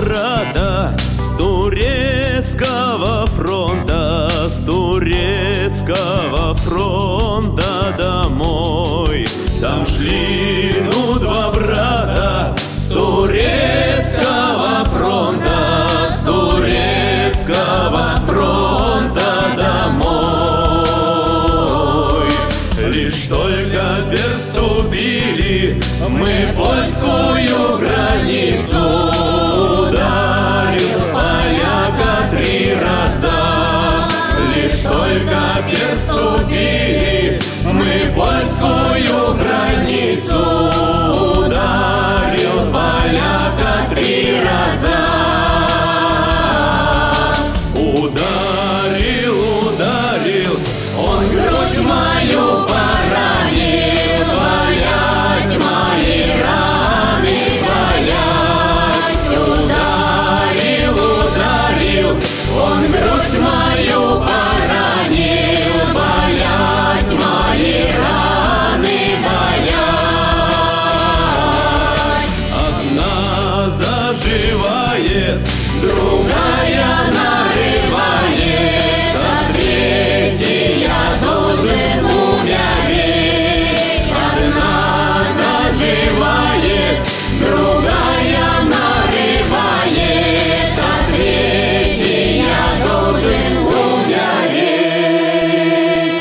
брата с турецкого фронта, с турецкого фронта домой. Там шли, два брата с турецкого фронта, с турецкого фронта домой. Лишь только переступили мы польскую границу, ударил поляка 3 раза. Лишь только переступили мы польскую границу, ударил поляка 3 раза. Ударил, ударил, он грудь мою поранил, болять мои раны, болять. Ударил, ударил, он грудь мою поранил, болять мои раны, болять. Одна заживает, другая нарывает, а третья должен умереть. Одна заживает, другая нарывает, а третья должен умереть.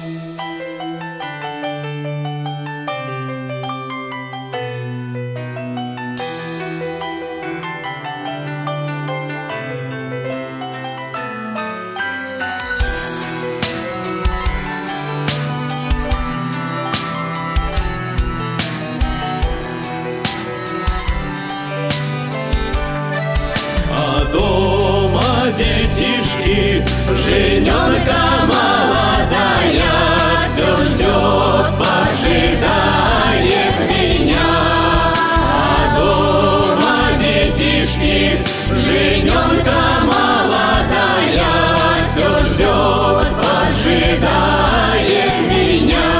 А дома детишки, жененка молодая все ждет, поджидает меня. А дома детишки, жененка молодая все ждет, поджидает меня.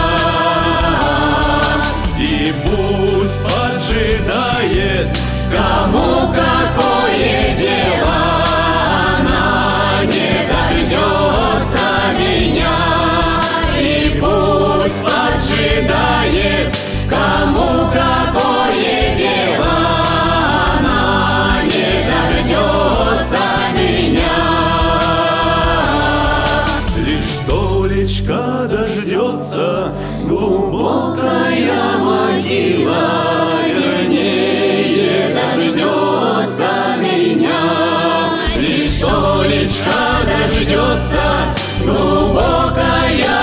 И пусть поджидает, кому какое дело, она не дождется меня. И пусть поджидает, кому какое дело, она не дождется меня. Лишь толечка дождется, глубокая могила, вернее, дождется меня. Лишь толечка дождется, глубокая